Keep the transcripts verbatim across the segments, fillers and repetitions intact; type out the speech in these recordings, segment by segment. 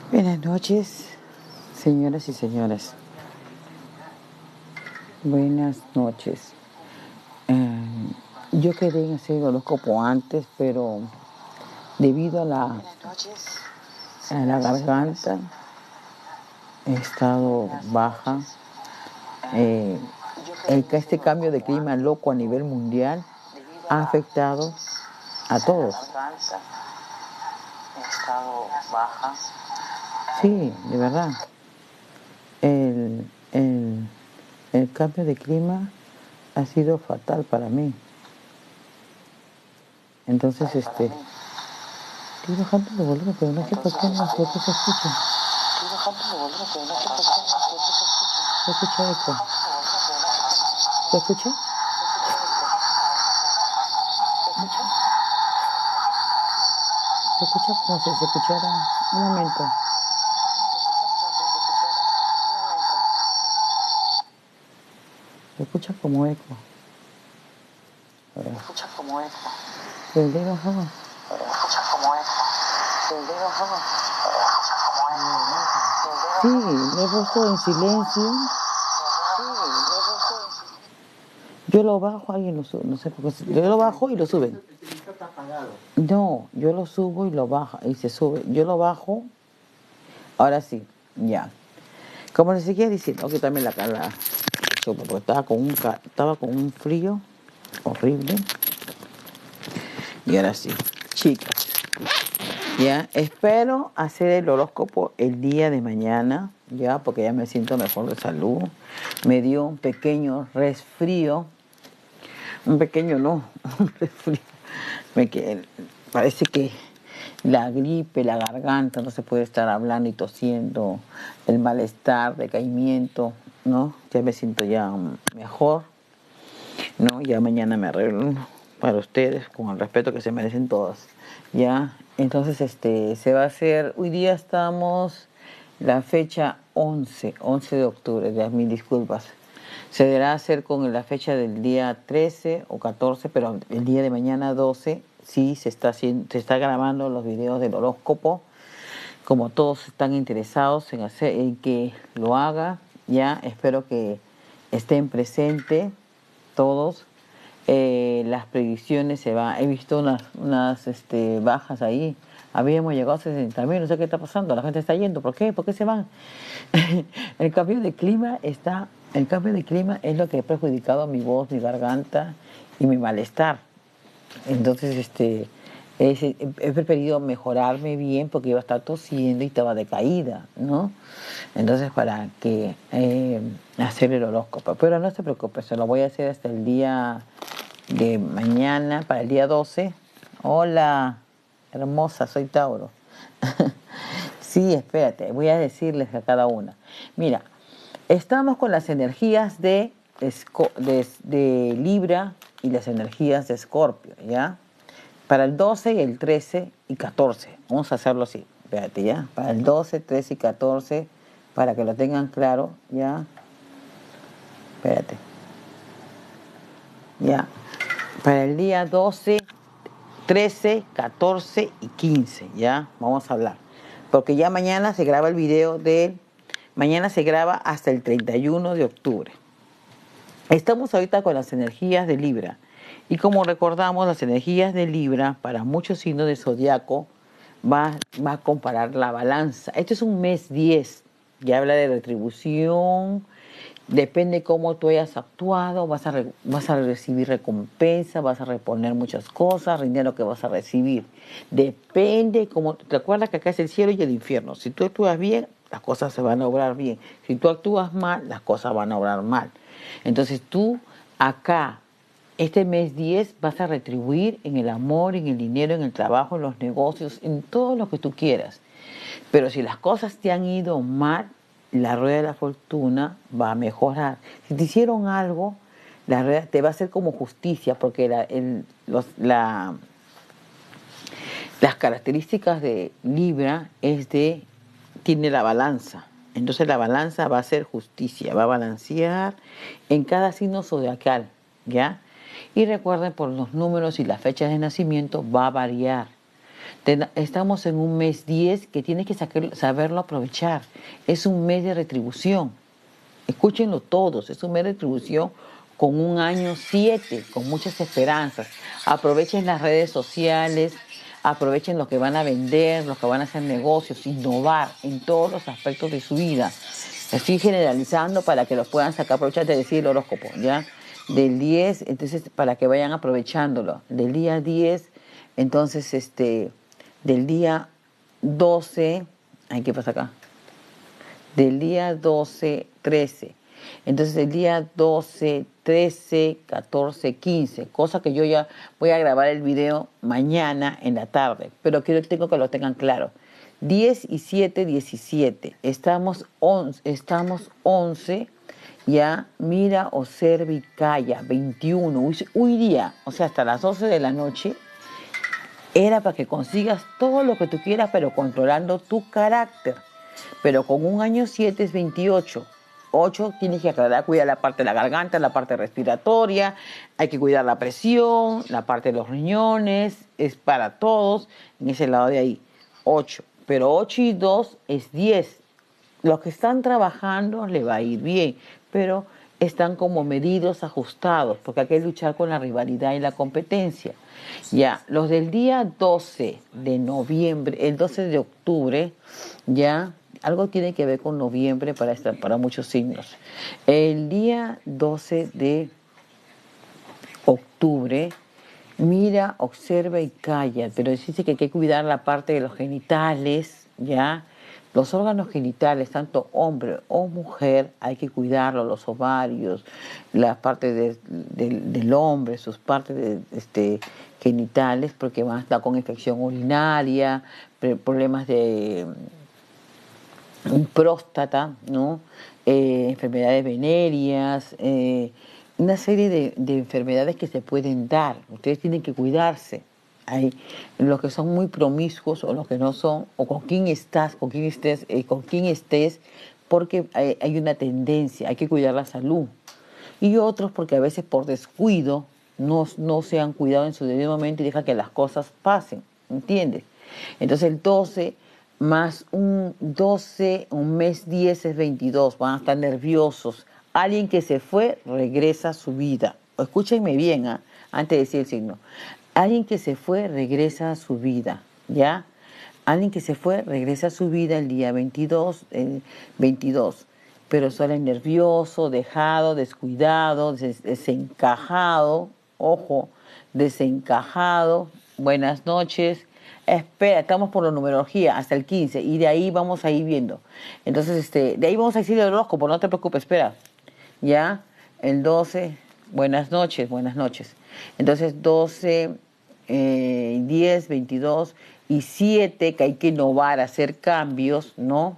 Buenas noches, señoras y señores. Buenas noches. Eh, yo quería hacer el horóscopo antes, pero debido a la, a la garganta he estado baja. Eh, el, este cambio de clima loco a nivel mundial ha afectado a todos. He estado baja. Sí, de verdad. El, el, el cambio de clima ha sido fatal para mí. Entonces, este, estoy bajando de volumen, pero no sé por qué no, por qué se escucha. Estoy bajando de volumen, pero no sé por qué no, por qué se escucha. Se escucha eco. ¿Se escucha? Se escucha como si se escuchara. Un momento. Se escucha como eco. Se escucha como eco. ¿El de bajaba? Se escucha como eco. ¿El de bajaba? Sí, le he puesto en silencio. Yo lo bajo, alguien lo sube, no sé por qué. Yo lo bajo y lo suben. No, yo lo subo y lo bajo y se sube. Yo lo bajo. Ahora sí, ya. Como les seguía diciendo, que también la cara porque estaba con un estaba con un frío horrible. Y ahora sí, chicas. Ya, espero hacer el horóscopo el día de mañana, ya, porque ya me siento mejor de salud. Me dio un pequeño resfrío. Un pequeño no, un resfrío. Me que, parece que la gripe, la garganta, no se puede estar hablando y tosiendo, el malestar, decaimiento, ¿no? Ya me siento ya mejor, ¿no? Ya mañana me arreglo para ustedes, con el respeto que se merecen todas, ¿ya? Entonces, este, se va a hacer, hoy día estamos, la fecha once, once de octubre, ya, mil disculpas. Se deberá hacer con la fecha del día trece o catorce, pero el día de mañana doce sí se está, haciendo, se está grabando los videos del horóscopo. Como todos están interesados en, hacer, en que lo haga, ya espero que estén presentes todos. Eh, las predicciones se van, he visto unas, unas este, bajas ahí. Habíamos llegado a sesenta mil, no sé qué está pasando, la gente está yendo, ¿por qué? ¿Por qué se van? El cambio de clima está, el cambio de clima es lo que ha perjudicado mi voz, mi garganta y mi malestar. Entonces, este, es, he, he preferido mejorarme bien porque iba a estar tosiendo y estaba decaída, ¿no? Entonces, para que eh, hacer el horóscopo. Pero no se preocupe, se lo voy a hacer hasta el día de mañana, para el día doce. Hola, hermosa, soy Tauro. Sí, espérate, voy a decirles a cada una. Mira, estamos con las energías de, de, de Libra y las energías de Escorpio, ¿ya? Para el doce y el trece y catorce. Vamos a hacerlo así, espérate, ¿ya? Para el doce, trece y catorce, para que lo tengan claro, ¿ya? Espérate. Ya. Para el día doce, trece, catorce y quince, ¿ya? Vamos a hablar. Porque ya mañana se graba el video de... Mañana se graba hasta el treinta y uno de octubre. Estamos ahorita con las energías de Libra. Y como recordamos, las energías de Libra, para muchos signos de zodiaco, va, va a comparar la balanza. Este es un mes diez, que habla de retribución. Depende cómo tú hayas actuado, vas a, re, vas a recibir recompensa, vas a reponer muchas cosas, dinero que vas a recibir. Depende cómo... ¿Te acuerdas que acá es el cielo y el infierno? Si tú actúas bien, las cosas se van a obrar bien. Si tú actúas mal, las cosas van a obrar mal. Entonces tú acá, este mes diez, vas a retribuir en el amor, en el dinero, en el trabajo, en los negocios, en todo lo que tú quieras. Pero si las cosas te han ido mal, la rueda de la fortuna va a mejorar. Si te hicieron algo, la rueda te va a hacer como justicia, porque la, el, los, la, las características de Libra es de, tiene la balanza. Entonces la balanza va a ser justicia, va a balancear en cada signo zodiacal, ¿ya? Y recuerden, por los números y las fechas de nacimiento va a variar. Ten- estamos en un mes diez que tienes que sacar- saberlo aprovechar. Es un mes de retribución. Escúchenlo todos, es un mes de retribución con un año siete, con muchas esperanzas. Aprovechen las redes sociales, aprovechen lo que van a vender, lo que van a hacer negocios, innovar en todos los aspectos de su vida. Estoy generalizando para que los puedan sacar aprovechar de decir el horóscopo, ¿ya? Del diez, entonces para que vayan aprovechándolo. Del día diez, entonces este, del día doce, ay, ¿qué pasa acá? Del día doce, trece. Entonces el día doce, trece, catorce, quince, cosa que yo ya voy a grabar el video mañana en la tarde, pero quiero tengo que lo tengan claro. diez y siete, diecisiete. Estamos once, estamos once, ya, mira, observa y calla, veintiuno. Hoy, hoy día, o sea, hasta las doce de la noche, era para que consigas todo lo que tú quieras, pero controlando tu carácter. Pero con un año siete es veintiocho. ocho tienes que aclarar, cuidar la parte de la garganta, la parte respiratoria, hay que cuidar la presión, la parte de los riñones, es para todos, en ese lado de ahí. ocho. Pero ocho y dos es diez. Los que están trabajando les va a ir bien, pero están como medidos, ajustados, porque hay que luchar con la rivalidad y la competencia. Ya, los del día doce de noviembre, el doce de octubre, ya, algo tiene que ver con noviembre para, esta, para muchos signos. El día doce de octubre, mira, observa y calla, pero dice que hay que cuidar la parte de los genitales, ¿ya? Los órganos genitales, tanto hombre o mujer, hay que cuidarlos, los ovarios, las partes de- de- del hombre, sus partes de, este, genitales, porque van a estar con infección urinaria, pre- problemas de mm, próstata, ¿no? Eh, enfermedades venéreas, eh, una serie de, de enfermedades que se pueden dar. Ustedes tienen que cuidarse. Hay los que son muy promiscuos o los que no son, o con quién estás, con quién estés, eh, con quién estés, porque hay, hay una tendencia, hay que cuidar la salud. Y otros porque a veces por descuido no, no se han cuidado en su debido momento y dejan que las cosas pasen, ¿entiendes? Entonces el doce más un doce, un mes diez es veintidós, van a estar nerviosos. Alguien que se fue regresa a su vida. Escúchenme bien, ¿ah? Antes de decir el signo. Alguien que se fue regresa a su vida, ¿ya? Alguien que se fue regresa a su vida el día veintidós, el veintidós, pero sale nervioso, dejado, descuidado, des- desencajado, ojo, desencajado. Buenas noches. Espera, estamos por la numerología hasta el quince y de ahí vamos a ir viendo. Entonces, este, de ahí vamos a decir el horóscopo, no te preocupes, espera. Ya, el doce, buenas noches, buenas noches. Entonces, doce, eh, diez, veintidós y siete, que hay que innovar, hacer cambios, ¿no?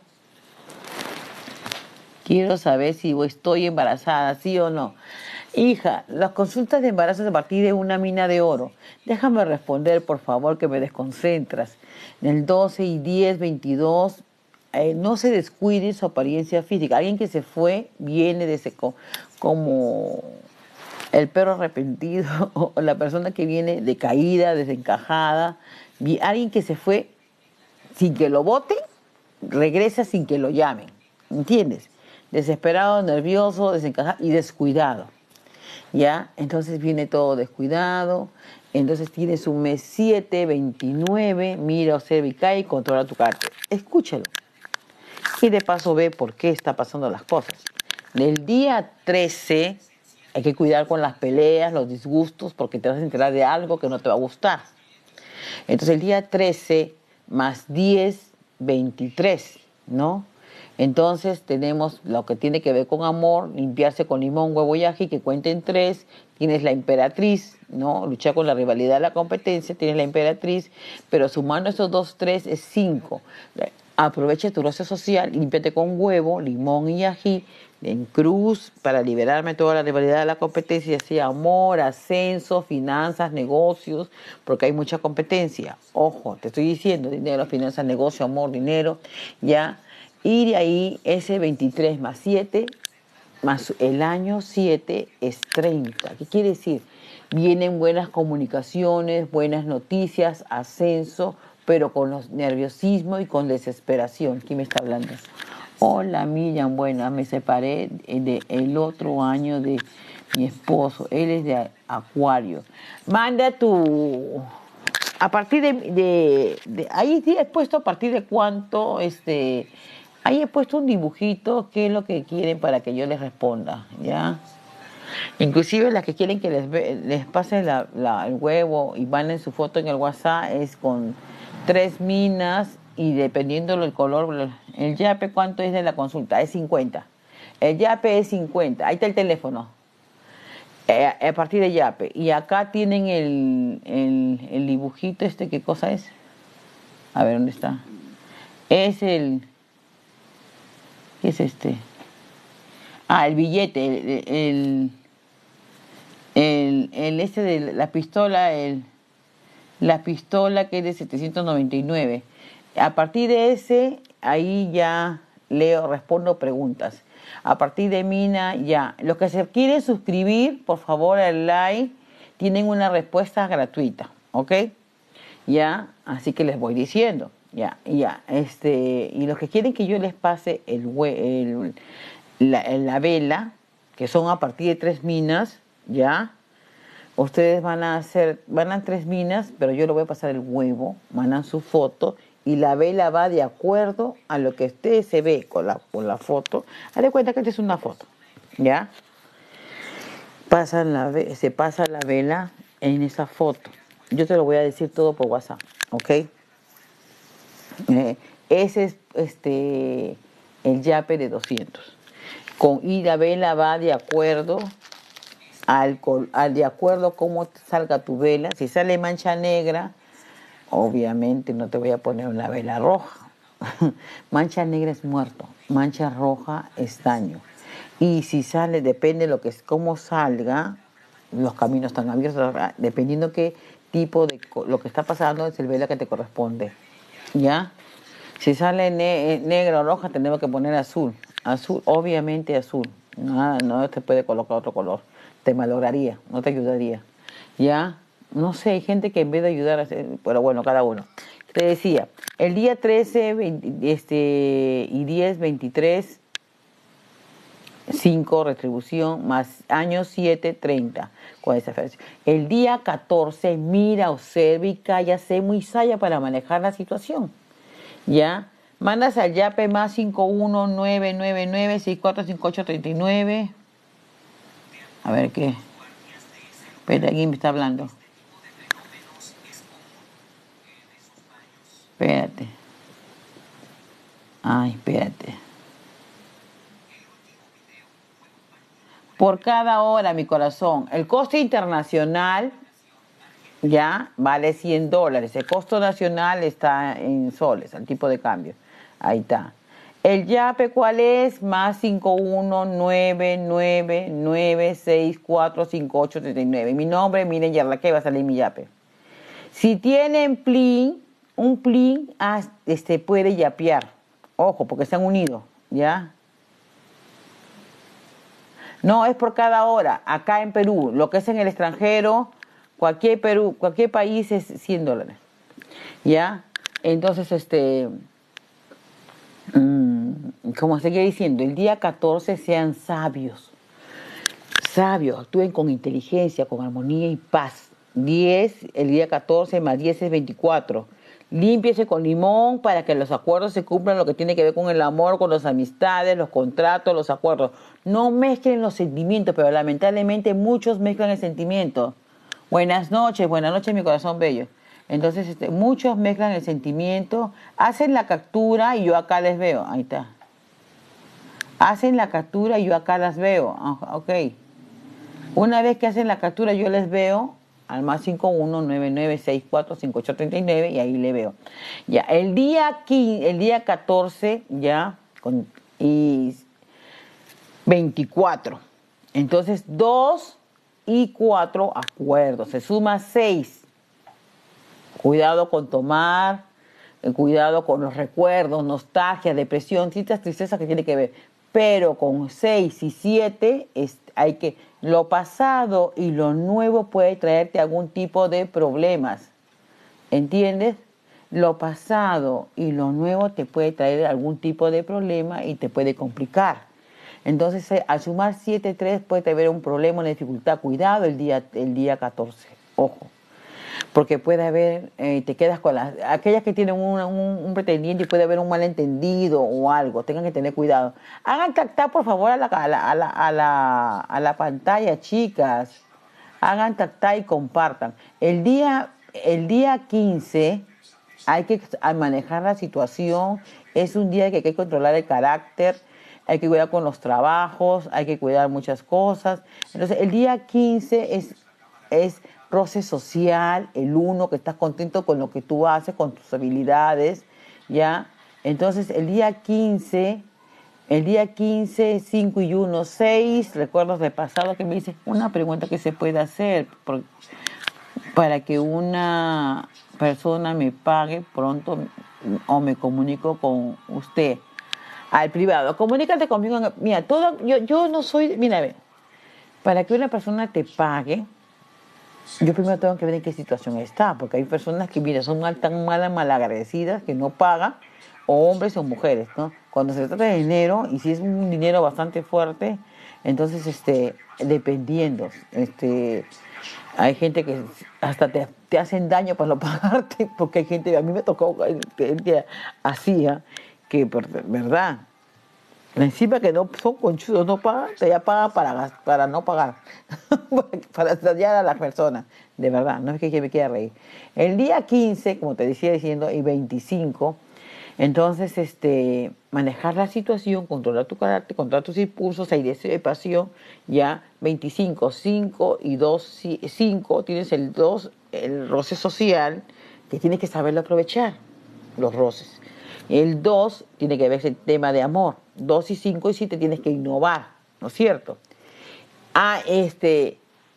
Quiero saber si estoy embarazada, sí o no. Hija, las consultas de embarazo es a partir de una mina de oro. Déjame responder, por favor, que me desconcentras. En el doce y diez, veintidós, eh, no se descuide su apariencia física. Alguien que se fue viene de ese, co- como el perro arrepentido o la persona que viene decaída, desencajada. Vi- Alguien que se fue sin que lo voten, regresa sin que lo llamen. ¿Entiendes? Desesperado, nervioso, desencajado y descuidado. ¿Ya? Entonces viene todo descuidado. Entonces tienes un mes siete, veintinueve, mira, observa y cae y controla tu carácter. Escúchalo. Y de paso ve por qué está pasando las cosas. Del día trece hay que cuidar con las peleas, los disgustos, porque te vas a enterar de algo que no te va a gustar. Entonces el día trece más diez, veintitrés, ¿no? Entonces tenemos lo que tiene que ver con amor, limpiarse con limón, huevo y ají, que cuenten tres. Tienes la emperatriz, ¿no? Luchar con la rivalidad de la competencia, tienes la emperatriz, pero sumando esos dos, tres es cinco. Aprovecha tu roce social, límpiate con huevo, limón y ají, en cruz, para liberarme de toda la rivalidad de la competencia, ya sea amor, ascenso, finanzas, negocios, porque hay mucha competencia. Ojo, te estoy diciendo, dinero, finanzas, negocio, amor, dinero, ya. Y de ahí ese veintitrés más siete, más el año siete es treinta. ¿Qué quiere decir? Vienen buenas comunicaciones, buenas noticias, ascenso, pero con los nerviosismo y con desesperación. ¿Quién me está hablando? Hola, Miriam, buena, me separé de, el otro año de mi esposo, él es de Acuario. Manda tu... A partir de, de, de ahí sí he puesto a partir de cuánto, este, ahí he puesto un dibujito, qué es lo que quieren para que yo les responda, ¿ya? Inclusive las que quieren que les, ve- les pase la, la- el huevo y manden su foto en el WhatsApp es con tres minas y dependiendo del color, el yape, ¿cuánto es de la consulta? Es cincuenta. El yape es cincuenta. Ahí está el teléfono. Eh, a partir de yape. Y acá tienen el, el, el dibujito este, ¿qué cosa es? A ver, ¿dónde está? Es el... ¿Qué es este? Ah, el billete, el, el, el, el este de la pistola, el, la pistola que es de setecientos noventa y nueve. A partir de ese, ahí ya leo, respondo preguntas. A partir de Mina, ya. Los que se quieren suscribir, por favor, al like, tienen una respuesta gratuita, ¿ok? Ya, así que les voy diciendo, ya, ya. Este, y los que quieren que yo les pase el, hue- el- la, la vela, que son a partir de tres minas, ya. Ustedes van a hacer, van a tres minas, pero yo le voy a pasar el huevo, mandan su foto y la vela va de acuerdo a lo que usted se ve con la, con la foto. Haz de cuenta que esta es una foto, ¿ya? Pasan la, ve- se pasa la vela en esa foto. Yo te lo voy a decir todo por WhatsApp, ¿ok? Eh, ese es este, el yape de doscientos. Con, y la vela va de acuerdo al, col- al de acuerdo cómo te salga tu vela. Si sale mancha negra, obviamente no te voy a poner una vela roja. Mancha negra es muerto, mancha roja es daño. Y si sale, depende de lo que es, cómo salga, los caminos están abiertos, dependiendo qué tipo de co- lo que está pasando es el vela que te corresponde. ¿Ya? Si sale ne- eh, negra o roja, tenemos que poner azul. Azul, obviamente azul. Nada, no te puede colocar otro color. Te malograría, no te ayudaría. ¿Ya? No sé, hay gente que en vez de ayudar, a hacer- pero bueno, cada uno. Te decía, el día trece veinte, este, y diez, veintitrés, cinco retribución, más año siete, treinta. Con esa fecha. El día catorce, mira, observa y cállase muy saya para manejar la situación. ¿Ya? Mandas al yape más cinco uno nueve nueve nueve seis cuatro cinco ocho tres nueve. A ver qué. Espera, alguien me está hablando. Espérate. Ay, espérate. Por cada hora, mi corazón. El coste internacional ya vale cien dólares. El costo nacional está en soles, el tipo de cambio. Ahí está. El yape, ¿cuál es? Más cinco uno nueve nueve nueve seis cuatro cinco ocho tres nueve. Mi nombre, miren, Yarla, que va a salir mi yape. Si tienen plin, un plin, ah, este, puede yapear. Ojo, porque están unidos, ¿ya? No, es por cada hora. Acá en Perú, lo que es en el extranjero, cualquier Perú, cualquier país es cien dólares. ¿Ya? Entonces, este, mm, como seguía diciendo, el día catorce sean sabios. Sabios, actúen con inteligencia, con armonía y paz. diez, el día catorce más diez es veinticuatro. Límpiese con limón para que los acuerdos se cumplan lo que tiene que ver con el amor, con las amistades, los contratos, los acuerdos. No mezclen los sentimientos, pero lamentablemente muchos mezclan el sentimiento. Buenas noches, buenas noches, mi corazón bello. Entonces, este, muchos mezclan el sentimiento, hacen la captura y yo acá les veo. Ahí está. Hacen la captura y yo acá las veo. Ah, ok. Una vez que hacen la captura, yo les veo al más cinco uno nueve nueve seis cuatro cinco ocho tres nueve y ahí le veo. Ya, el día quince, el día catorce, ya, con, y veinticuatro. Entonces, dos y cuatro acuerdos. Se suma seis. Cuidado con tomar, eh, cuidado con los recuerdos, nostalgia, depresión, ciertas tristezas que tiene que ver. Pero con seis y siete es, hay que, lo pasado y lo nuevo puede traerte algún tipo de problemas. ¿Entiendes? lo pasado y lo nuevo te puede traer algún tipo de problema y te puede complicar. Entonces, eh, al sumar siete tres puede haber un problema, una dificultad. Cuidado el día, el día catorce, ojo. Porque puede haber, eh, te quedas con las, aquellas que tienen un, un, un pretendiente y puede haber un malentendido o algo, tengan que tener cuidado. Hagan tactar por favor a la, a la, a la, a la, a la pantalla, chicas. Hagan tactar y compartan. El día, el día quince hay que manejar la situación, es un día que hay que controlar el carácter, hay que cuidar con los trabajos, hay que cuidar muchas cosas. Entonces el día quince es, es roce social, el uno, que estás contento con lo que tú haces, con tus habilidades, ¿ya? Entonces el día quince, el día quince, cinco y uno, seis, recuerdos del pasado que me dicen, una pregunta que se puede hacer por, para que una persona me pague pronto o me comunico con usted al privado. Comunícate conmigo. Mira, todo, yo, yo no soy, mira, ve, para que una persona te pague, yo primero tengo que ver en qué situación está, porque hay personas que, mira, son mal, tan malas, malagradecidas, que no pagan, o hombres o mujeres, ¿no? Cuando se trata de dinero, y si es un dinero bastante fuerte, entonces, este, dependiendo, este, hay gente que hasta te, te hacen daño para no pagarte, porque hay gente, a mí me tocó gente así, ¿eh? Que, ¿verdad? Encima que no son conchudos, no pagan, te ya pagan para, para no pagar, para dañar a las personas, de verdad, no es que me quiera reír. El día quince, como te decía diciendo, y veinticinco, entonces este, manejar la situación, controlar tu carácter, controlar tus impulsos, hay deseo y pasión, ya veinticinco, cinco y dos, cinco, tienes el dos, el roce social, que tienes que saberlo aprovechar, los roces. El dos tiene que ver el tema de amor. dos y cinco y siete tienes que innovar, ¿no es cierto? A este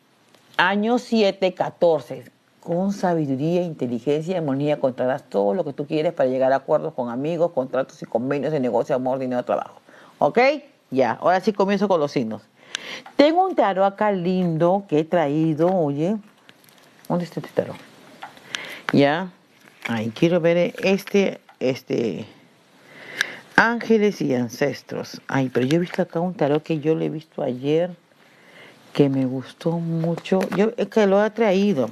año siete, catorce, con sabiduría, inteligencia y armonía contarás todo lo que tú quieres para llegar a acuerdos con amigos, contratos y convenios de negocio, amor, dinero, trabajo. ¿Ok? Ya, ahora sí comienzo con los signos. Tengo un tarot acá lindo que he traído, oye. ¿Dónde está este tarot? Ya. Ay, quiero ver este, este... Ángeles y ancestros. Ay, pero yo he visto acá un tarot que yo le he visto ayer que me gustó mucho. Yo es que lo he traído.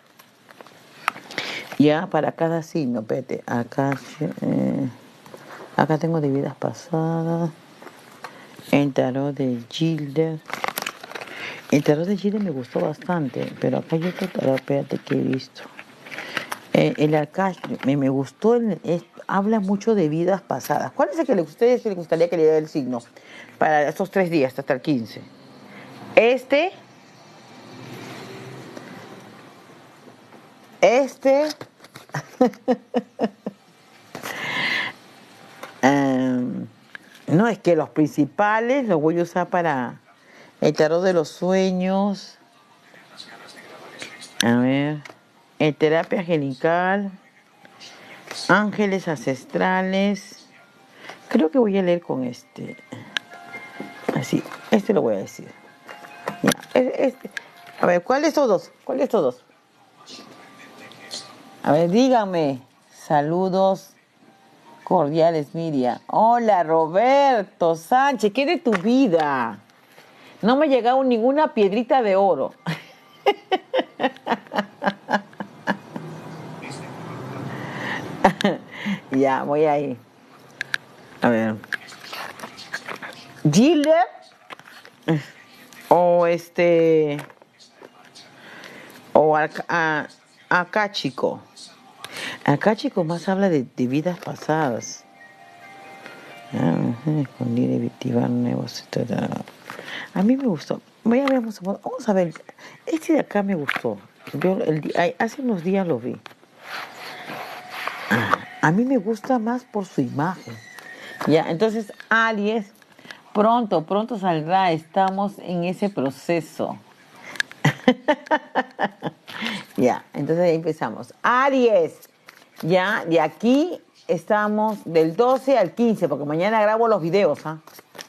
Ya para cada signo, espérate. Acá, eh, acá tengo de vidas pasadas. El tarot de Gilder. El tarot de Gilder me gustó bastante, pero acá hay otro tarot, espérate, que he visto. Eh, el arcángel, me, me gustó, el, es, habla mucho de vidas pasadas. ¿Cuál es el que le, ustedes les gustaría que le diera el signo para estos tres días, hasta el quince? Este, este, um, no, es que los principales los voy a usar para el tarot de los sueños. A ver, en terapia angelical, ángeles ancestrales. Creo que voy a leer con este. Así, este lo voy a decir. Ya, este. A ver, ¿cuál de estos dos? ¿Cuál de estos dos? A ver, díganme. Saludos cordiales, Miriam. Hola, Roberto Sánchez, ¿qué de tu vida? No me ha llegado ninguna piedrita de oro. Ya, voy ahí. A ver. Gilder o este o acá, acá chico. Acá chico más habla de, de vidas pasadas. Ah, escondir, evitar nuevos. A mí me gustó. Voy a ver, vamos a, vamos a ver. Este de acá me gustó. Yo el, hace unos días lo vi. Ah, a mí me gusta más por su imagen. Ya, entonces Aries, pronto, pronto saldrá. Estamos en ese proceso. Ya, entonces ahí empezamos. Aries, ya, de aquí estamos del doce al quince, porque mañana grabo los videos, ¿ah?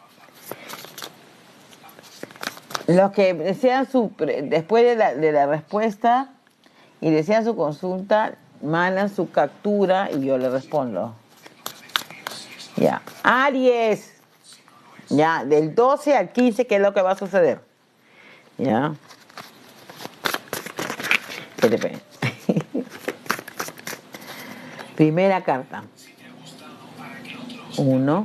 Los que desean su, después de la, de la respuesta y desean su consulta, mandan su captura y yo le respondo. Ya. Aries. Ya, del doce al quince, ¿qué es lo que va a suceder? Ya. Espérate. Primera carta. Uno.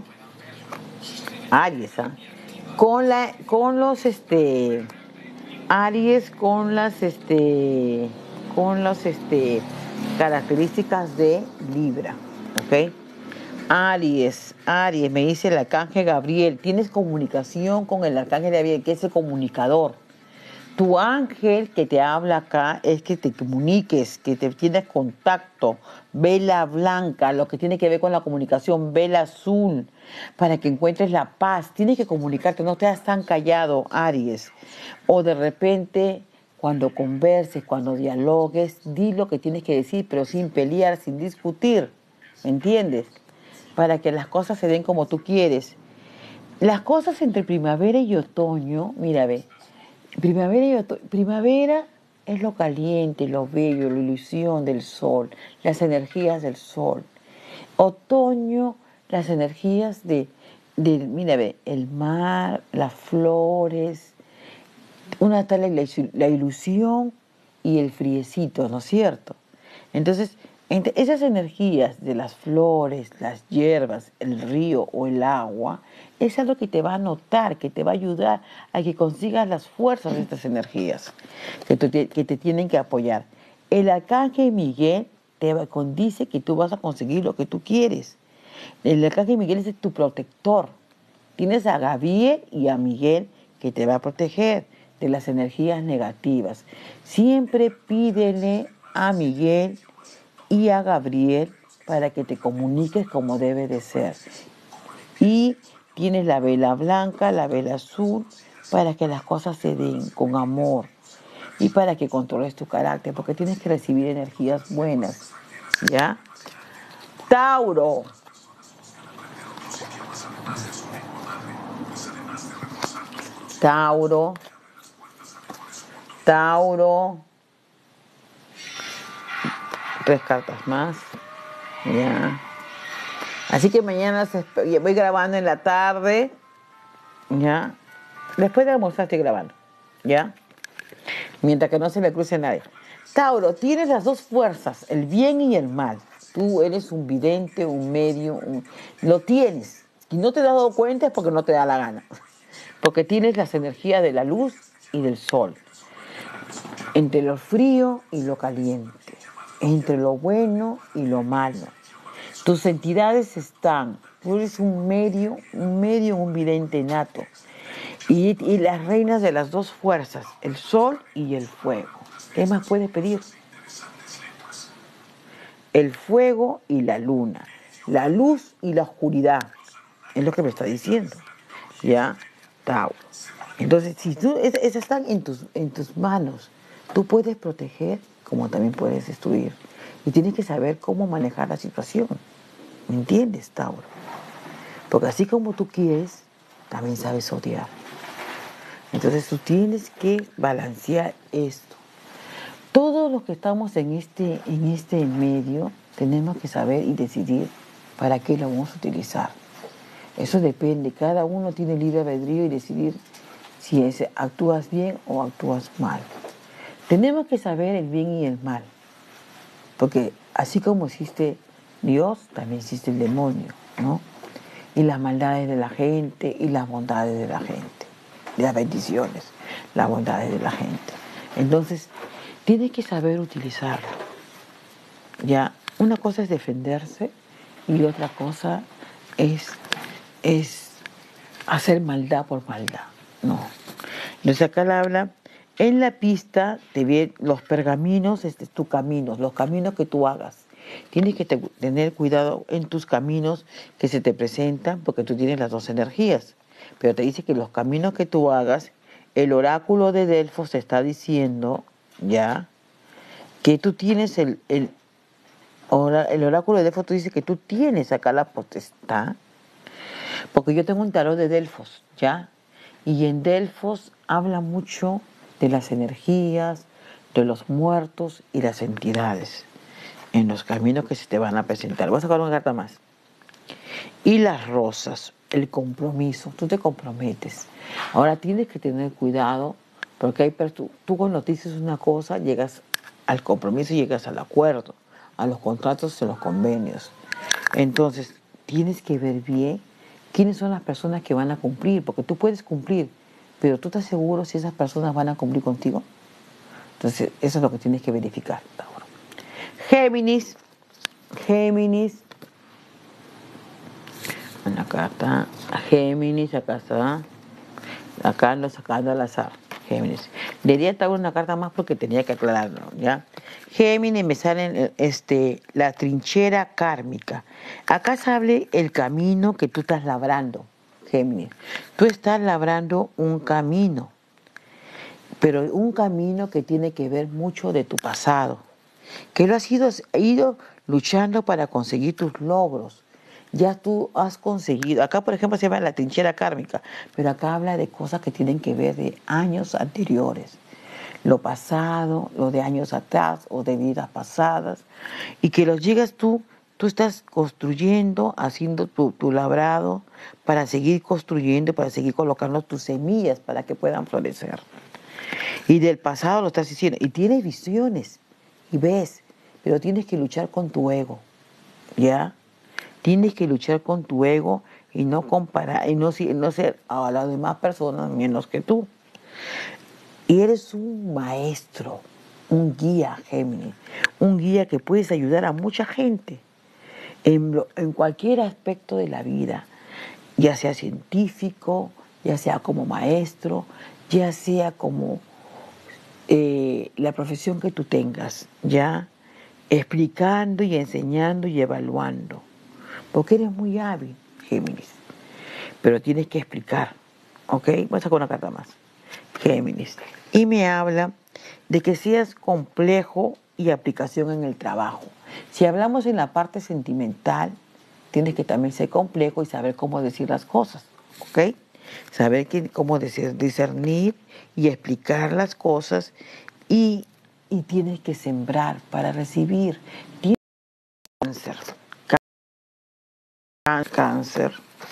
Aries, ¿ah? Con la, con los, este, Aries con las, este, con las, este, características de Libra, ¿ok? Aries, Aries, me dice el arcángel Gabriel, tienes comunicación con el arcángel Gabriel, que es el comunicador. Tu ángel que te habla acá es que te comuniques, que te tienes contacto, vela blanca, lo que tiene que ver con la comunicación, vela azul, para que encuentres la paz. Tienes que comunicarte, no te tan callado, Aries. O de repente, cuando converses, cuando dialogues, di lo que tienes que decir, pero sin pelear, sin discutir, ¿me entiendes? Para que las cosas se den como tú quieres. Las cosas entre primavera y otoño, mira, ve. Primavera, y oto- primavera es lo caliente, lo bello, la ilusión del sol, las energías del sol. Otoño, las energías de, de mira, ve, el mar, las flores, una tal la, ilu- la ilusión y el friecito, ¿no es cierto? Entonces, entre esas energías de las flores, las hierbas, el río o el agua, es algo que te va a notar, que te va a ayudar a que consigas las fuerzas de estas energías que, tú te, que te tienen que apoyar. El arcángel Miguel te va- con- dice que tú vas a conseguir lo que tú quieres. El arcángel Miguel es tu protector. Tienes a Gabriel y a Miguel que te va a proteger de las energías negativas. Siempre pídele a Miguel y a Gabriel para que te comuniques como debe de ser. Y tienes la vela blanca, la vela azul, para que las cosas se den con amor y para que controles tu carácter, porque tienes que recibir energías buenas, ¿ya? Tauro. Tauro. Tauro. Tres cartas más. Ya. Así que mañana se, voy grabando en la tarde. Ya. Después de almorzar estoy grabando. ¿Ya? Mientras que no se le cruce nadie. Tauro, tienes las dos fuerzas, el bien y el mal. Tú eres un vidente, un medio, un... lo tienes. Si no te has dado cuenta es porque no te da la gana. Porque tienes las energías de la luz y del sol. Entre lo frío y lo caliente. Entre lo bueno y lo malo. Tus entidades están. Tú eres un medio, un medio, un vidente nato. Y, y las reinas de las dos fuerzas, el sol y el fuego. ¿Qué más puedes pedir? El fuego y la luna. La luz y la oscuridad. Es lo que me está diciendo. ¿Ya? Tauro. Entonces, si tú, es- esas están en tus, en tus manos. Tú puedes proteger como también puedes destruir. Y tienes que saber cómo manejar la situación. ¿Me entiendes, Tauro? Porque así como tú quieres, también sabes odiar. Entonces tú tienes que balancear esto. Todos los que estamos en este, en este medio tenemos que saber y decidir para qué lo vamos a utilizar. Eso depende, cada uno tiene libre albedrío y decidir si es, actúas bien o actúas mal. Tenemos que saber el bien y el mal, porque así como existe Dios, también existe el demonio, ¿no? Y las maldades de la gente y las bondades de la gente, las bendiciones, las bondades de la gente. Entonces, tienes que saber utilizarlo. Ya, una cosa es defenderse y otra cosa es, es hacer maldad por maldad. No. Entonces acá le habla, en la pista te vienen los pergaminos, este es tu camino, los caminos que tú hagas. Tienes que te- tener cuidado en tus caminos que se te presentan, porque tú tienes las dos energías. Pero te dice que los caminos que tú hagas, el oráculo de Delfos te está diciendo, ya, que tú tienes el, el, ora- el oráculo de Delfos te dice que tú tienes acá la potestad, porque yo tengo un tarot de Delfos, ¿ya? Y en Delfos habla mucho de las energías, de los muertos y las entidades. en los caminos que se te van a presentar. Voy a sacar una carta más. Y las rosas, el compromiso. Tú te comprometes. Ahora tienes que tener cuidado porque hay, tú, tú cuando dices una cosa llegas al compromiso y llegas al acuerdo, a los contratos y los convenios. Entonces tienes que ver bien quiénes son las personas que van a cumplir, porque tú puedes cumplir, pero tú estás seguro si esas personas van a cumplir contigo. Entonces eso es lo que tienes que verificar, Tauro. Géminis, Géminis, una carta, Géminis, acá está, acá ando sacando al azar, Géminis. Debería estar una carta más porque tenía que aclararlo, ¿ya? Géminis, me sale este, la trinchera kármica. Acá se habla el camino que tú estás labrando, Géminis. Tú estás labrando un camino, pero un camino que tiene que ver mucho de tu pasado, que lo has ido, ido luchando para conseguir tus logros. Ya tú has conseguido, acá por ejemplo se llama la trinchera kármica, pero acá habla de cosas que tienen que ver de años anteriores, lo pasado, lo de años atrás o de vidas pasadas, y que los llegas tú, tú estás construyendo, haciendo tu, tu labrado para seguir construyendo, para seguir colocando tus semillas para que puedan florecer. Y del pasado lo estás diciendo, y tienes visiones, y ves, pero tienes que luchar con tu ego, ¿ya? Tienes que luchar con tu ego y no comparar, y no, no ser a las demás personas menos que tú. Y eres un maestro, un guía, Géminis, un guía que puedes ayudar a mucha gente en, en cualquier aspecto de la vida, ya sea científico, ya sea como maestro, ya sea como eh, la profesión que tú tengas, ¿ya? Explicando y enseñando y evaluando. Porque eres muy hábil, Géminis. Pero tienes que explicar, ¿ok? Voy a sacar una carta más. Géminis. Y me habla de que seas complejo y aplicación en el trabajo. Si hablamos en la parte sentimental, tienes que también ser complejo y saber cómo decir las cosas, ¿ok? Saber que, cómo decir, discernir y explicar las cosas y, y tienes que sembrar para recibir. Tienes cáncer, cáncer.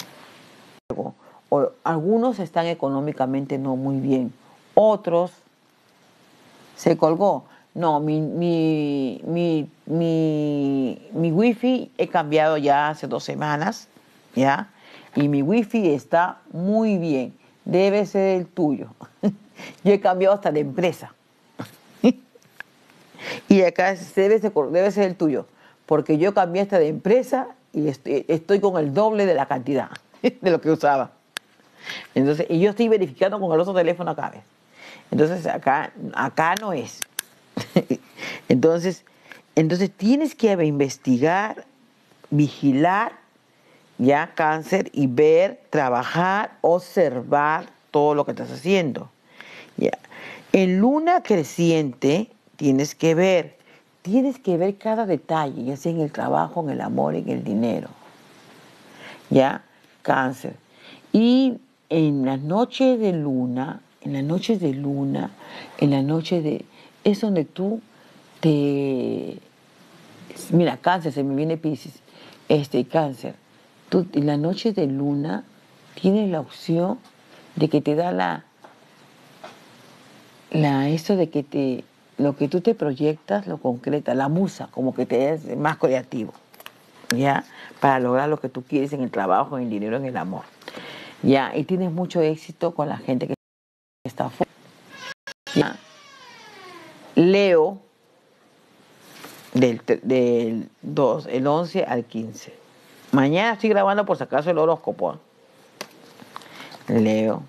O, algunos están económicamente no muy bien, otros se colgó. No, mi, mi, mi, mi, mi wifi he cambiado ya hace dos semanas, ¿ya? Y mi wifi está muy bien. Debe ser el tuyo. Yo he cambiado hasta de empresa. Y acá debe ser, debe ser el tuyo. Porque yo cambié hasta de empresa y estoy, estoy con el doble de la cantidad de lo que usaba. Entonces, y yo estoy verificando con el otro teléfono acá, ¿ves? Entonces, acá, acá no es. Entonces, entonces tienes que investigar, vigilar, ya, cáncer, y ver, trabajar, observar todo lo que estás haciendo. Ya. En luna creciente tienes que ver, tienes que ver cada detalle, ya sea en el trabajo, en el amor, en el dinero. Ya, cáncer. Y en la noche de luna, en la noche de luna, en la noche de... es donde tú te... Mira, cáncer, se me viene Piscis, este, cáncer. Tú en la noche de luna tienes la opción de que te da la... la esto de que te... lo que tú te proyectas, lo concreta, la musa, como que te es más creativo, ¿ya? Para lograr lo que tú quieres en el trabajo, en el dinero, en el amor. Ya, y tienes mucho éxito con la gente que está afuera. Ya. Leo, del, del dos, el once al quince. Mañana estoy grabando por si acaso el horóscopo. Leo.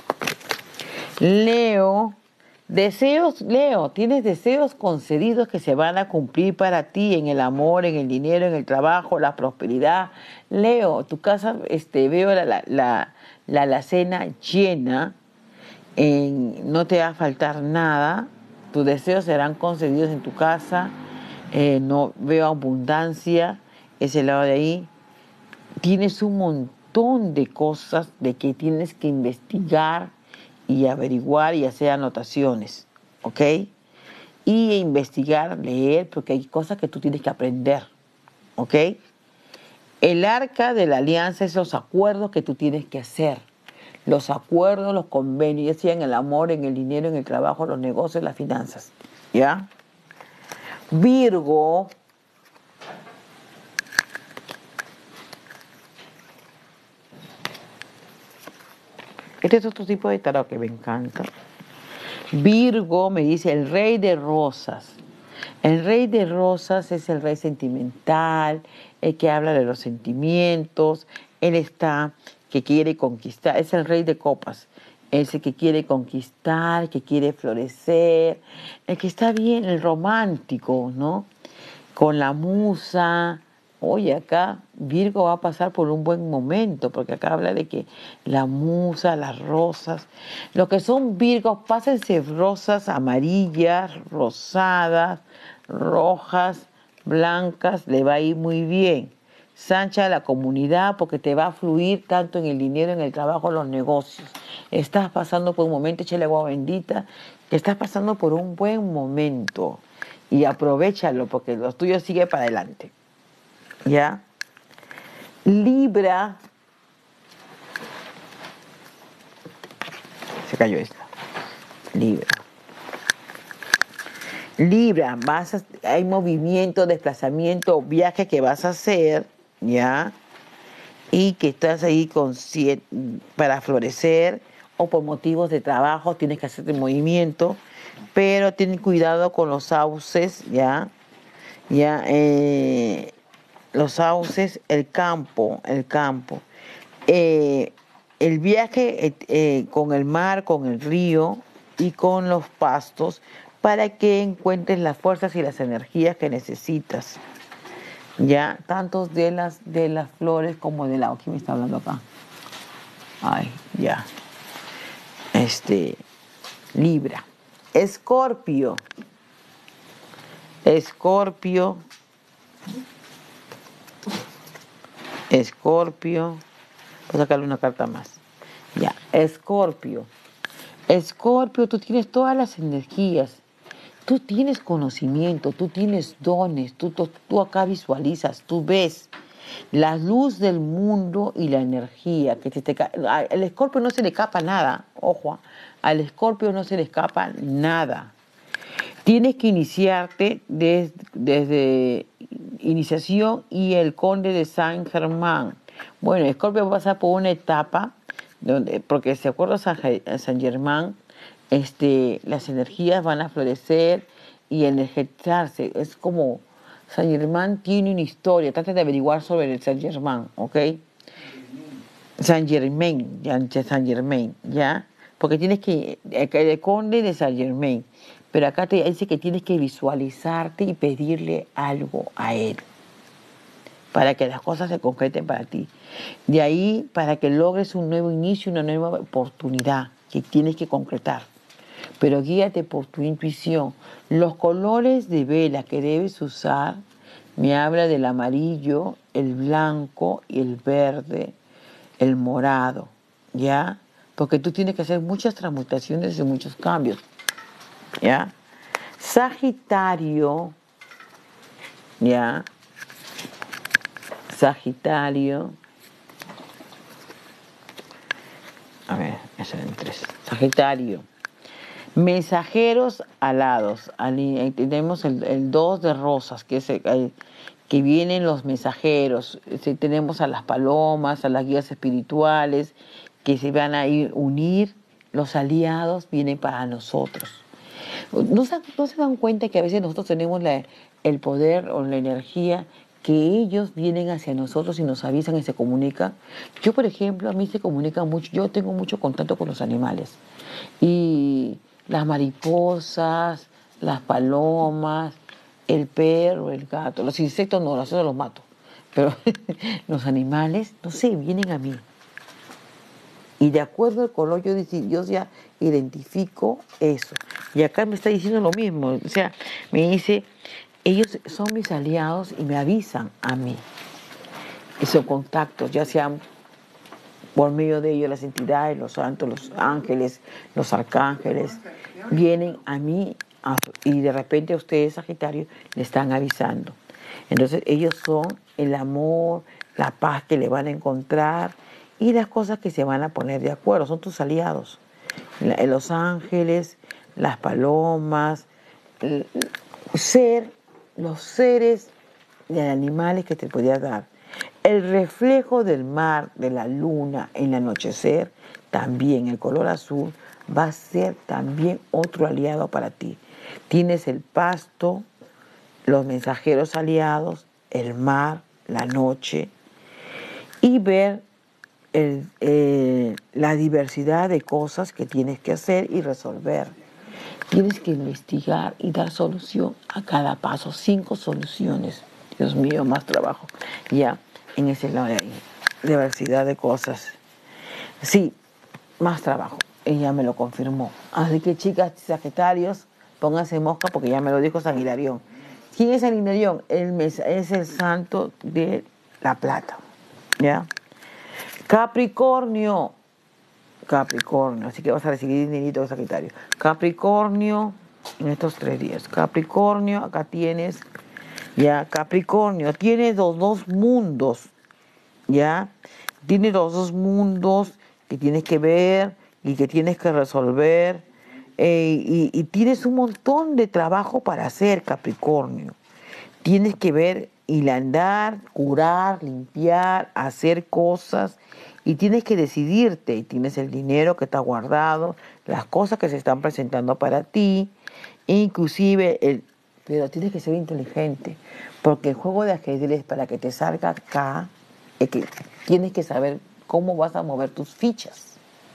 Leo, deseos, Leo, tienes deseos concedidos que se van a cumplir para ti en el amor, en el dinero, en el trabajo, la prosperidad. Leo, tu casa, este, veo la, la, la, la alacena llena, en, no te va a faltar nada, tus deseos serán concedidos en tu casa, eh, no veo abundancia, ese lado de ahí. Tienes un montón de cosas de que tienes que investigar y averiguar y hacer anotaciones, ¿ok? y investigar, leer, porque hay cosas que tú tienes que aprender, ¿ok? El arca de la alianza es los acuerdos que tú tienes que hacer. Los acuerdos, los convenios, ya sea en el amor, en el dinero, en el trabajo, los negocios, las finanzas. ¿Ya? Virgo. Este es otro tipo de tarot que me encanta. Virgo me dice el rey de rosas. El rey de rosas es el rey sentimental, el que habla de los sentimientos. Él está, que quiere conquistar, es el rey de copas. Es el que quiere conquistar, que quiere florecer, el que está bien, el romántico, ¿no? Con la musa. Oye, acá Virgo va a pasar por un buen momento, porque acá habla de que la musa, las rosas, lo que son Virgos, pásense rosas amarillas, rosadas, rojas, blancas, le va a ir muy bien. Sancha la comunidad porque te va a fluir tanto en el dinero, en el trabajo, en los negocios. Estás pasando por un momento, échale agua bendita, que estás pasando por un buen momento y aprovéchalo porque lo tuyo sigue para adelante. ¿Ya? Libra. Se cayó esta. Libra. Libra, vas a, hay movimiento, desplazamiento, viaje que vas a hacer, ¿ya? Y que estás ahí con siete, para florecer o por motivos de trabajo tienes que hacer el movimiento, pero ten cuidado con los sauces, ¿ya? Ya, eh, los sauces, el campo, el campo. Eh, el viaje eh, eh, con el mar, con el río y con los pastos para que encuentres las fuerzas y las energías que necesitas. Ya, tanto de las, de las flores como del agua. ¿Quién me está hablando acá? Ay, ya. Este, Libra. Escorpio. Escorpio. Escorpio. Voy a sacarle una carta más. Ya, Escorpio. Escorpio, tú tienes todas las energías. Tú tienes conocimiento, tú tienes dones, tú, tú, tú acá visualizas, tú ves la luz del mundo y la energía que te, te al Escorpio no se le escapa nada, ojo, al Escorpio no se le escapa nada. Tienes que iniciarte des, desde iniciación y el conde de San Germán. Bueno, Escorpio va a pasar por una etapa donde, porque se acuerda San, San Germán, este, las energías van a florecer y energizarse. Es como San Germán tiene una historia. Trata de averiguar sobre el San Germán, ¿ok? San Germain, ya, San Germain, ¿ya? Porque tienes que, el conde de San Germain, pero acá te dice que tienes que visualizarte y pedirle algo a él para que las cosas se concreten para ti. De ahí, para que logres un nuevo inicio, una nueva oportunidad que tienes que concretar. Pero guíate por tu intuición. Los colores de vela que debes usar, me habla del amarillo, el blanco y el verde, el morado, ¿ya? Porque tú tienes que hacer muchas transmutaciones y muchos cambios, ¿ya? Sagitario, ¿ya? Sagitario. A ver, eso en tres. Sagitario. Mensajeros alados. Ahí tenemos el, el dos de rosas, que es el, el, que vienen los mensajeros. Tenemos a las palomas, a las guías espirituales, que se van a ir unir. Los aliados vienen para nosotros. ¿No se, no se dan cuenta que a veces nosotros tenemos la, el poder o la energía que ellos vienen hacia nosotros y nos avisan y se comunican? Yo, por ejemplo, a mí se comunican mucho. Yo tengo mucho contacto con los animales. Y las mariposas, las palomas, el perro, el gato. Los insectos no, los los mato. Pero los animales, no sé, vienen a mí. Y de acuerdo al color, yo, yo ya identifico eso. Y acá me está diciendo lo mismo. O sea, me dice, ellos son mis aliados y me avisan a mí. Esos contactos, ya sean por medio de ellos las entidades, los santos, los ángeles, los arcángeles, vienen a mí a su- y de repente a ustedes, Sagitario, le están avisando. Entonces ellos son el amor, la paz que le van a encontrar y las cosas que se van a poner de acuerdo. Son tus aliados. La- los ángeles, las palomas, el- ser, los seres de animales que te podía dar. El reflejo del mar, de la luna en el anochecer, también el color azul, va a ser también otro aliado para ti. Tienes el pasto, los mensajeros aliados, el mar, la noche, y ver el, eh, la diversidad de cosas que tienes que hacer y resolver. Tienes que investigar y dar solución a cada paso, cinco soluciones. Dios mío, más trabajo. Ya, en ese lado de ahí, diversidad de cosas. Sí, más trabajo. Ella me lo confirmó. Así que chicas, sagitarios, pónganse mosca porque ya me lo dijo San Hilarión. ¿Quién es San Hilarión? Él mes- es el santo de la plata. ¿Ya? Capricornio. Capricornio. Así que vas a recibir dinerito de Sagitario. Capricornio en estos tres días. Capricornio, acá tienes. Ya, Capricornio, tiene los dos mundos. ¿Ya? Tiene los dos mundos que tienes que ver y que tienes que resolver. eh, y, y tienes un montón de trabajo para hacer, Capricornio. Tienes que ver, hilandar, curar, limpiar, hacer cosas y tienes que decidirte. Y tienes el dinero que está guardado, las cosas que se están presentando para ti, inclusive el... Pero tienes que ser inteligente, porque el juego de ajedrez para que te salga acá es que tienes que saber cómo vas a mover tus fichas,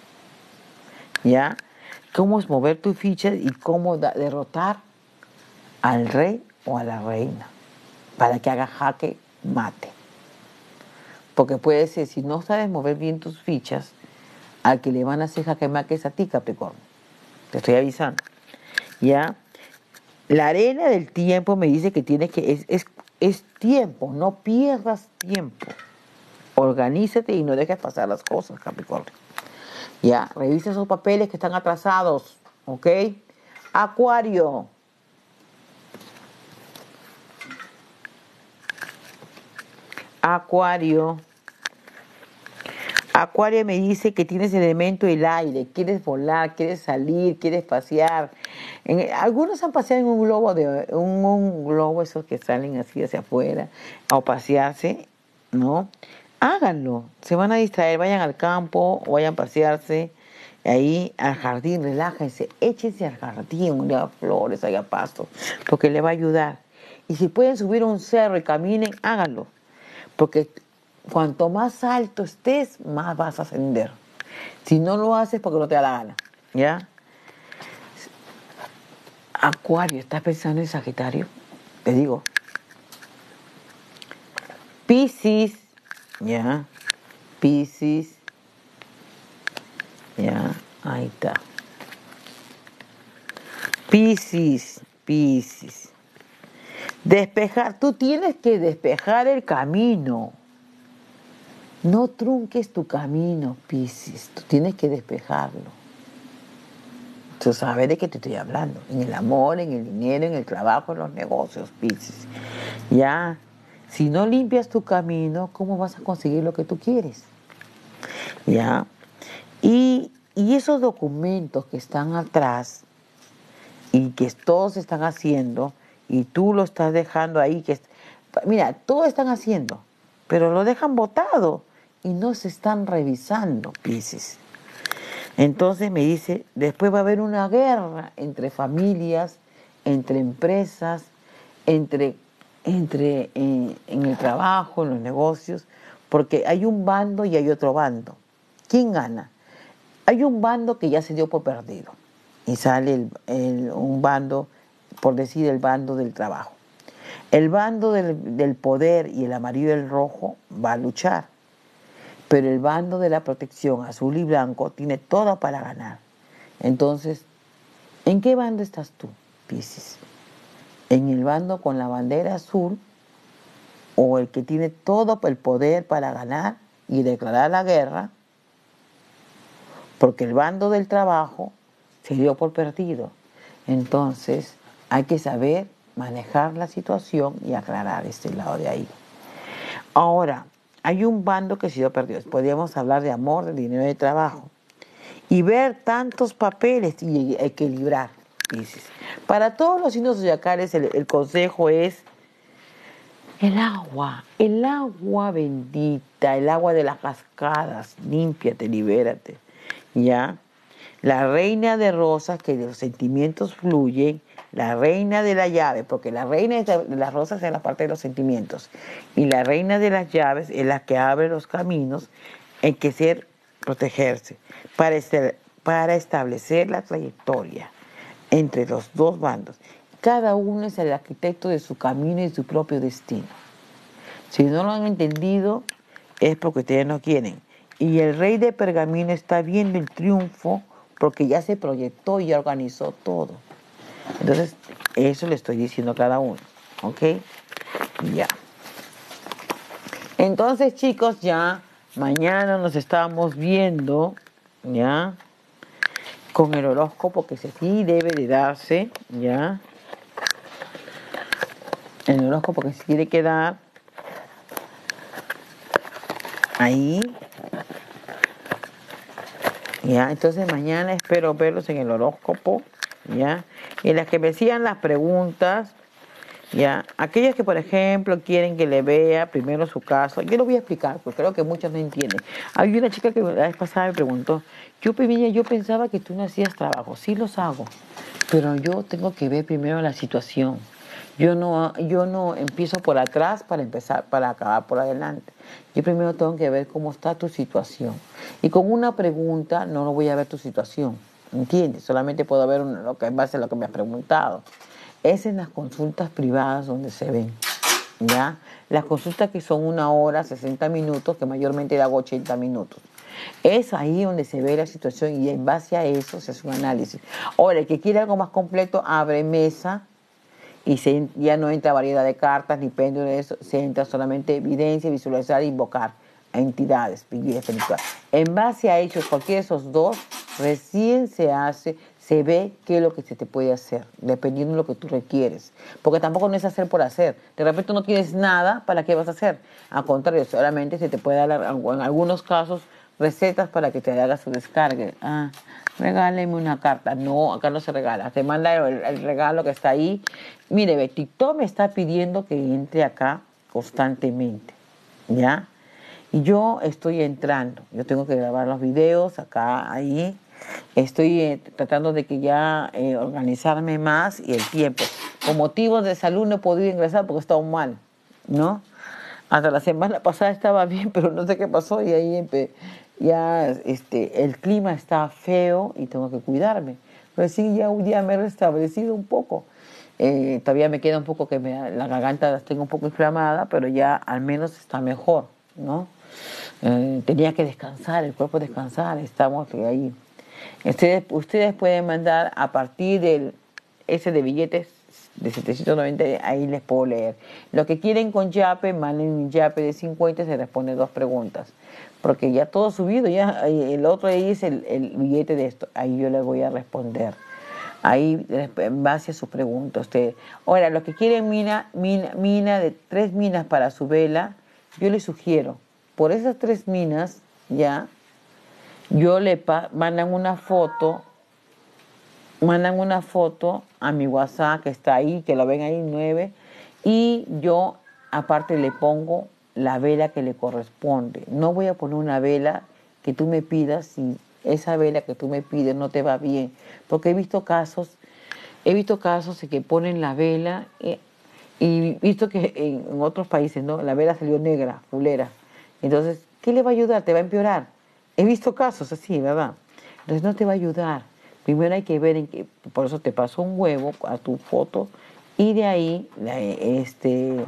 ¿ya? Cómo es mover tus fichas y cómo da- derrotar al rey o a la reina para que haga jaque mate. Porque puede ser, si no sabes mover bien tus fichas, al que le van a hacer jaque mate es a ti, Capricornio. Te estoy avisando. ¿Ya? La arena del tiempo me dice que tienes que, es, es, es tiempo, no pierdas tiempo. Organízate y no dejes pasar las cosas, Capricornio. Ya, revisa esos papeles que están atrasados, ¿ok? Acuario. Acuario. Acuario me dice que tienes el elemento del aire, quieres volar, quieres salir, quieres pasear. En- algunos han paseado en un globo, de, un, un globo esos que salen así hacia afuera, o pasearse, ¿no? Háganlo, se van a distraer, vayan al campo, o vayan a pasearse, ahí al jardín, relájense, échense al jardín, donde haya flores, haya pasto, porque le va a ayudar. Y si pueden subir un cerro y caminen, háganlo, porque cuanto más alto estés, más vas a ascender. Si no lo haces, porque no te da la gana. ¿Ya? Acuario, ¿estás pensando en Sagitario? Te digo. Piscis, ¿ya? Piscis, ¿ya? Ahí está. Piscis, Piscis. Despejar, tú tienes que despejar el camino. No trunques tu camino, Piscis. Tú tienes que despejarlo. Tú sabes de qué te estoy hablando. En el amor, en el dinero, en el trabajo, en los negocios, Piscis. Ya, si no limpias tu camino, ¿cómo vas a conseguir lo que tú quieres? Ya. Y, y esos documentos que están atrás y que todos están haciendo y tú lo estás dejando ahí, que mira, todos están haciendo, pero lo dejan botado y no se están revisando, Piscis. Entonces me dice, después va a haber una guerra entre familias, entre empresas, entre, entre en, en el trabajo, en los negocios, porque hay un bando y hay otro bando. ¿Quién gana? Hay un bando que ya se dio por perdido y sale el, el, un bando, por decir el bando del trabajo. El bando del, del poder y el amarillo y el rojo va a luchar. Pero el bando de la protección azul y blanco tiene todo para ganar. Entonces, ¿en qué bando estás tú, Piscis? ¿En el bando con la bandera azul o el que tiene todo el poder para ganar y declarar la guerra? Porque el bando del trabajo se dio por perdido. Entonces, Hay que saber manejar la situación y aclarar este lado de ahí. Ahora, hay un bando que ha sido perdido. Podríamos hablar de amor, de dinero, de trabajo. Y ver tantos papeles y equilibrar, dices. Para todos los signos zodiacales el, el consejo es el agua, el agua bendita, el agua de las cascadas, límpiate, libérate, ¿ya? La reina de rosas, que los sentimientos fluyen, la reina de la llave, porque la reina de las rosas es la parte de los sentimientos, y la reina de las llaves es la que abre los caminos en que ser, protegerse, para, este, para establecer la trayectoria entre los dos bandos. Cada uno es el arquitecto de su camino y su propio destino. Si no lo han entendido, es porque ustedes no quieren. Y el rey de pergamino está viendo el triunfo porque ya se proyectó y ya organizó todo. Entonces, eso le estoy diciendo a cada uno. ¿Ok? Ya. Entonces, chicos, ya mañana nos estamos viendo, ¿ya? Con el horóscopo que sí debe de darse, ¿ya? El horóscopo que se tiene que dar ahí. Ya, entonces mañana espero verlos en el horóscopo, ¿ya? Y las que me sigan las preguntas, ¿ya? Aquellas que, por ejemplo, quieren que le vea primero su caso, yo lo voy a explicar, porque creo que muchos no entienden. Había una chica que la vez pasada me preguntó, yo, Pimilla, yo pensaba que tú no hacías trabajo, sí los hago, pero yo tengo que ver primero la situación. Yo no, yo no empiezo por atrás para empezar, para acabar por adelante. Yo primero tengo que ver cómo está tu situación. Y con una pregunta no lo voy a ver tu situación, ¿entiendes? Solamente puedo ver un, lo que, en base a lo que me has preguntado. Es en las consultas privadas donde se ven, ¿ya? Las consultas que son una hora, sesenta minutos, que mayormente hago ochenta minutos. Es ahí donde se ve la situación y en base a eso se hace un análisis. Ahora, el que quiere algo más completo, abre mesa y se, ya no entra variedad de cartas ni péndulo de eso, se entra solamente evidencia, visualizar e invocar a entidades espirituales. En base a ellos, cualquiera de esos dos, recién se hace, se ve qué es lo que se te puede hacer, dependiendo de lo que tú requieres. Porque tampoco no es hacer por hacer. De repente no tienes nada, ¿para qué vas a hacer? Al contrario, solamente se te puede dar, en algunos casos, recetas para que te hagas su descargue. Ah, regáleme una carta. No, acá no se regala. Te manda el, el regalo que está ahí. Mire, TikTok me está pidiendo que entre acá constantemente, ¿ya? Y yo estoy entrando. Yo tengo que grabar los videos acá, ahí. Estoy eh, tratando de que ya eh, organizarme más y el tiempo. Por motivos de salud no he podido ingresar porque he estado mal, ¿no? Hasta la semana pasada estaba bien, pero no sé qué pasó y ahí empe ya este, el clima está feo y tengo que cuidarme. Pero sí, ya un día me he restablecido un poco. Eh, todavía me queda un poco que me, la garganta la tengo un poco inflamada, pero ya al menos está mejor, ¿no? Eh, tenía que descansar, el cuerpo descansar, estamos ahí. Ustedes, ustedes pueden mandar a partir del ese de billetes de setecientos noventa, ahí les puedo leer. Lo que quieren con Yape, manden un Yape de cincuenta y se responden dos preguntas. Porque ya todo subido, ya el otro ahí es el, el billete de esto, ahí yo les voy a responder. Ahí, en base a su pregunta, usted. Ahora, los que quieren mina, mina, mina de tres minas para su vela, yo les sugiero, por esas tres minas, ya, yo le pa mandan una foto, mandan una foto a mi WhatsApp que está ahí, que lo ven ahí, nueve, y yo aparte le pongo la vela que le corresponde. No voy a poner una vela que tú me pidas si esa vela que tú me pides no te va bien, porque he visto casos, he visto casos en que ponen la vela eh, y visto que en, en otros países, ¿no? La vela salió negra, fulera. Entonces, ¿qué le va a ayudar? Te va a empeorar. He visto casos así, ¿verdad? Entonces no te va a ayudar. Primero hay que ver en qué, por eso te paso un huevo a tu foto y de ahí este,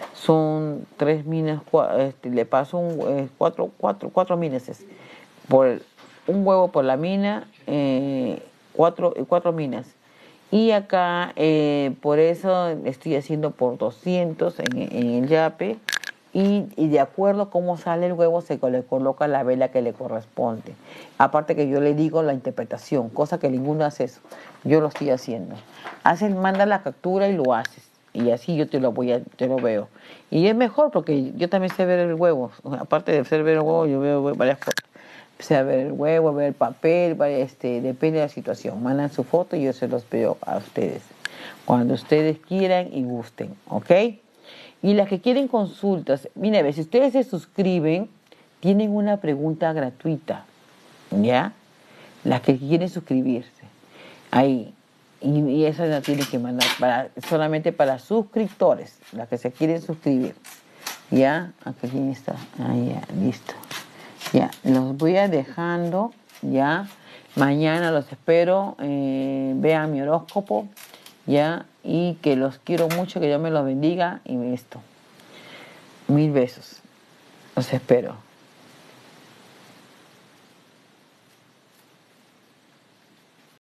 son tres minas, este, le paso un, eh, cuatro, cuatro, cuatro minas. Por un huevo por la mina, eh, cuatro, cuatro minas. Y acá, eh, por eso estoy haciendo por doscientos en, en el Yape y, y de acuerdo a cómo sale el huevo se le coloca la vela que le corresponde. Aparte que yo le digo la interpretación, cosa que ninguno hace eso. Yo lo estoy haciendo. Haces, manda la captura y lo haces. Y así yo te lo voy a, te lo veo. Y es mejor porque yo también sé ver el huevo. Aparte de ser ver el huevo, yo veo varias cosas. Sé ver el huevo, ver el papel, este, depende de la situación. Mandan su foto y yo se los veo a ustedes. Cuando ustedes quieran y gusten, ¿ok? Y las que quieren consultas, mire, si ustedes se suscriben, tienen una pregunta gratuita, ¿ya? Las que quieren suscribirse, ahí. Y, y esa la tienen que mandar para, solamente para suscriptores, las que se quieren suscribir. ¿Ya? Aquí está. Ahí, ya, listo. Ya, los voy a dejando, ya. Mañana los espero, eh, vean mi horóscopo, ya. Y que los quiero mucho, que Dios me los bendiga y esto. Mil besos. Los espero.